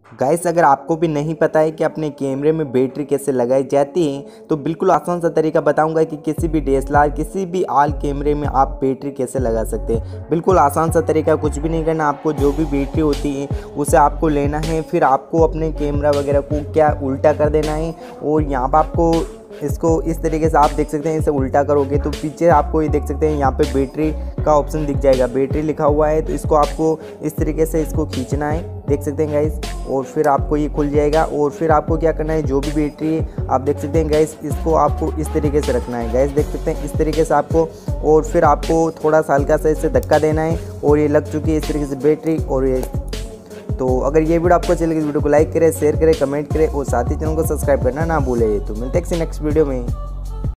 Guys अगर आपको भी नहीं पता है कि अपने कैमरे में बैटरी कैसे लगाई जाती है तो बिल्कुल आसान सा तरीका बताऊंगा कि किसी भी डीएसएलआर किसी भी आल कैमरे में आप बैटरी कैसे लगा सकते हैं। बिल्कुल आसान सा तरीका, कुछ भी नहीं करना। आपको जो भी बैटरी होती है उसे आपको लेना है, फिर आपको अपने कैमरा वगैरह को क्या उल्टा कर देना है और यहाँ पर आपको इसको इस तरीके से आप देख सकते हैं। इसे उल्टा करोगे तो पीछे आपको ये देख सकते हैं, यहाँ पे बैटरी का ऑप्शन दिख जाएगा, बैटरी लिखा हुआ है। तो इसको आपको इस तरीके से इसको खींचना है, देख सकते हैं गाइस, और फिर आपको ये खुल जाएगा। और फिर आपको क्या करना है, जो भी बैटरी है आप देख सकते हैं गाइस, इसको आपको इस तरीके से रखना है गाइस, देख सकते हैं इस तरीके से आपको। और फिर आपको थोड़ा सा हल्का सा इसे धक्का देना है और ये लग चुकी है इस तरीके से बैटरी। और ये तो अगर ये वीडियो आपको अच्छी लगी तो वीडियो को लाइक करें, शेयर करें, कमेंट करें और साथ ही चैनल को सब्सक्राइब करना ना भूलें। तो मिलते हैं नेक्स्ट वीडियो में।